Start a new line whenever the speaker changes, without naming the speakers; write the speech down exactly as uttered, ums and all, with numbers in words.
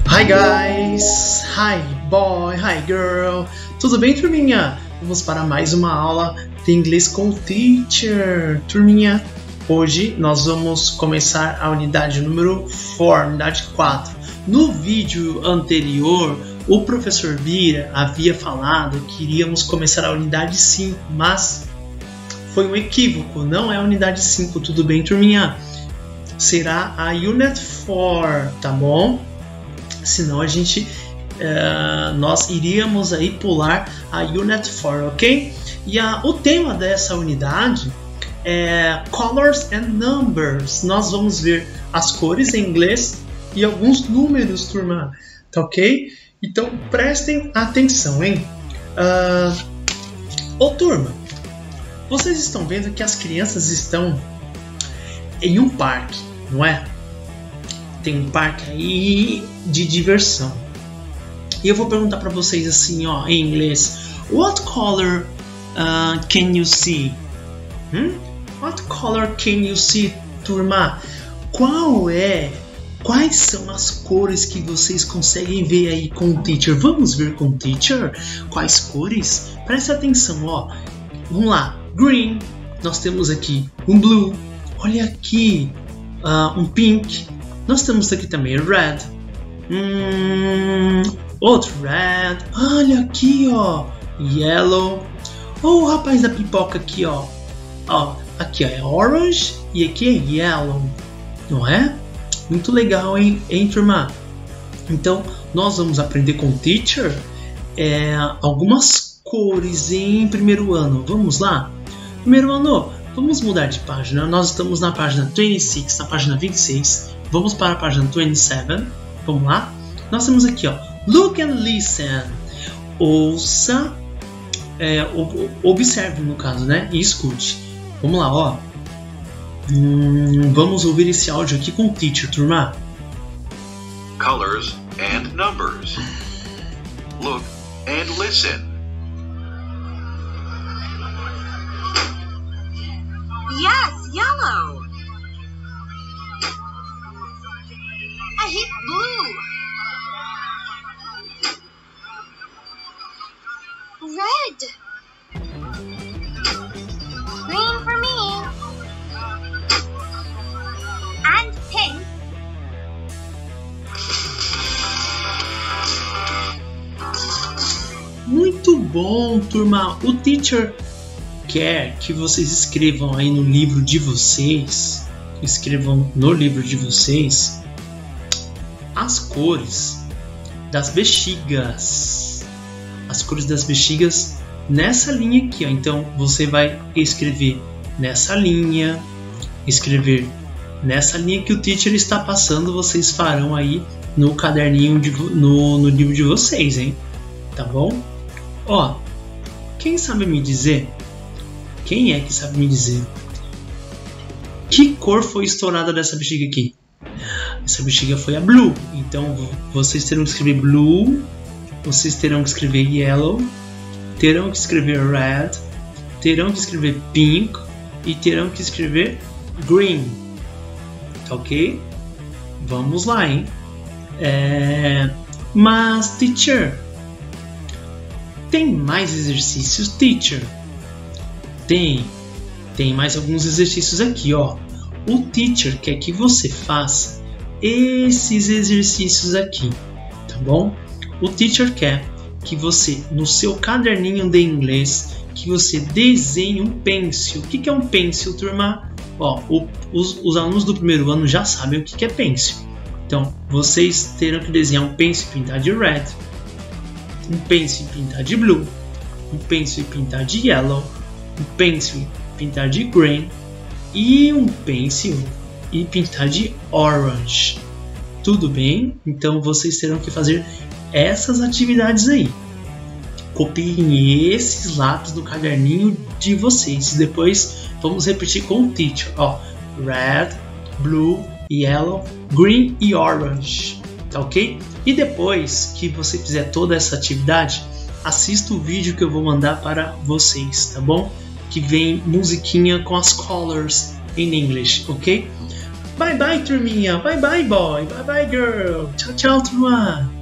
Hi guys, hi boy, hi girl, tudo bem, turminha? Vamos para mais uma aula de inglês com o teacher, turminha. Hoje nós vamos começar a unidade número quatro, unidade quatro. No vídeo anterior, o professor Bira havia falado que iríamos começar a unidade cinco, mas foi um equívoco, não é a unidade cinco, tudo bem, turminha? Será a Unit quatro, tá bom? Senão a gente, uh, nós iríamos aí pular a Unit quatro, ok? E a, o tema dessa unidade é Colors and Numbers. Nós vamos ver as cores em inglês e alguns números, turma, tá ok? Então prestem atenção, hein? Uh, ô turma, vocês estão vendo que as crianças estão em um parque, não é? Tem um parque aí de diversão. E eu vou perguntar para vocês assim, ó, em inglês. What color uh, can you see? Hmm? What color can you see, turma? Qual é? Quais são as cores que vocês conseguem ver aí com o teacher? Vamos ver com o teacher? Quais cores? Preste atenção, ó. Vamos lá. Green. Nós temos aqui um blue. Olha aqui, uh, um pink. Nós temos aqui também red. Hum, outro red. Olha aqui, ó, yellow. Oh, o rapaz da pipoca aqui, ó. Ó, aqui ó, é orange e aqui é yellow, não é? Muito legal, hein, hein, turma? Então, nós vamos aprender com o teacher é, algumas cores em primeiro ano. Vamos lá? Primeiro ano, vamos mudar de página. Nós estamos na página vinte e seis, na página vinte e seis. Vamos para a página vinte e sete. Vamos lá? Nós temos aqui, ó, look and listen. Ouça, é, observe no caso, né? E escute. Vamos lá, ó. Hum, vamos ouvir esse áudio aqui com o teacher, turma.
Colors and numbers. Look and listen.
Yes, yellow. I hate blue. Red. Green for me. And pink.
Muito bom, turma. O teacher quer que vocês escrevam aí no livro de vocês, escrevam no livro de vocês as cores das bexigas, as cores das bexigas nessa linha aqui, ó. Então você vai escrever nessa linha, escrever nessa linha que o teacher está passando, vocês farão aí no caderninho, de, no, no livro de vocês, hein? Tá bom? Ó, quem sabe me dizer? Quem é que sabe me dizer? Que cor foi estourada dessa bexiga aqui? Essa bexiga foi a blue. Então vocês terão que escrever blue, vocês terão que escrever yellow, terão que escrever red, terão que escrever pink e terão que escrever green. Tá ok? Vamos lá, hein? É... Mas, teacher, tem mais exercícios, teacher? Tem. Tem mais alguns exercícios aqui, ó. O teacher quer que você faça esses exercícios aqui, tá bom? O teacher quer que você, no seu caderninho de inglês, que você desenhe um pencil. O que que é um pencil, turma? Ó, o, os, os alunos do primeiro ano já sabem o que que é pencil. Então, vocês terão que desenhar um pencil e pintar de red, um pencil e pintar de blue, um pencil e pintar de yellow, um pencil e pintar de green e um pencil e pintar de orange. Tudo bem? Então vocês terão que fazer essas atividades aí. Copiem esses lápis no caderninho de vocês. Depois vamos repetir com o teacher. Ó, red, blue, yellow, green e orange. Tá ok? E depois que você fizer toda essa atividade, assista o vídeo que eu vou mandar para vocês, tá bom? Que vem musiquinha com as colors em inglês, ok? Bye bye, turminha. Bye bye, boy. Bye bye, girl. Tchau, tchau, turma.